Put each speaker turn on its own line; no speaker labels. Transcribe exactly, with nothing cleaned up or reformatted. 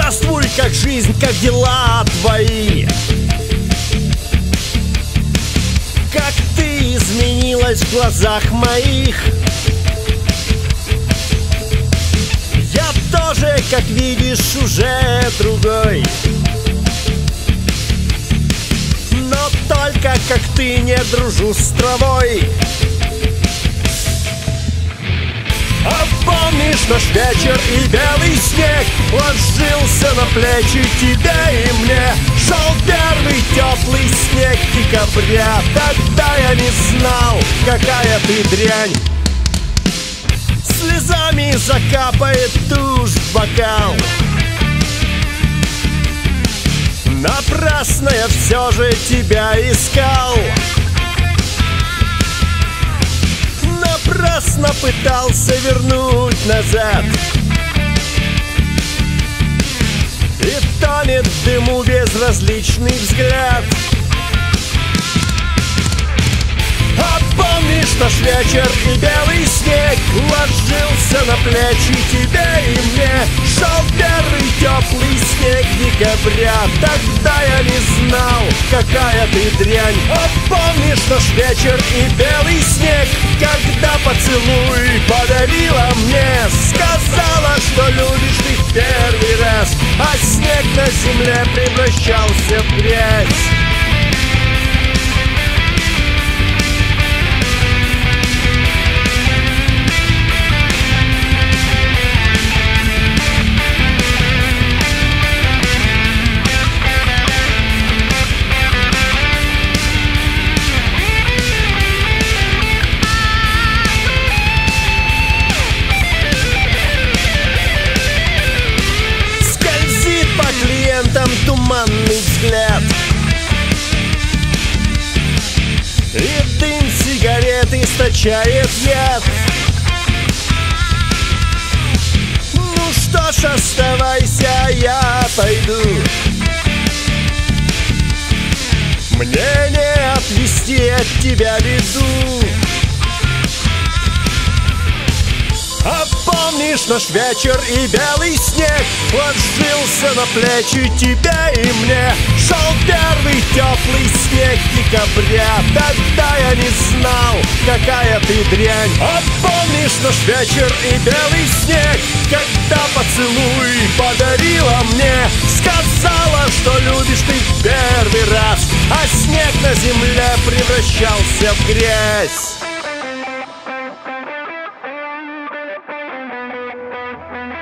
Здравствуй, как жизнь, как дела твои? Как ты изменилась в глазах моих? Я тоже, как видишь, уже другой. Но только как ты не дружу с травой. А помнишь наш вечер и белый снег ложился на плечи тебе и мне? Шел первый теплый снег декабря. Тогда я не знал, какая ты дрянь. Слезами закапает тушь в бокал. Напрасно я все же тебя искал. Напрасно пытался вернуть назад. И тонет в дыму безразличный взгляд. А помнишь наш вечер и белый снег ложился на плечи тебе и мне? Шел первый теплый снег декабря. Тогда я не знал, какая ты дрянь. А помнишь наш вечер и белый снег, когда поцелуй подарила мне? Сказала, что любишь ты в первый раз, а снег на земле превращался в грязь. Туманный взгляд, и дым сигарет источает яд. Ну что ж, оставайся, я пойду. Мне не отвести от тебя беду. А помнишь наш вечер и белый снег ложился на плечи тебе и мне? Шел первый теплый снег декабря. Тогда я не знал, какая ты дрянь. А помнишь наш вечер и белый снег, когда поцелуй подарила мне? Сказала, что любишь ты в первый раз, а снег на земле превращался в грязь.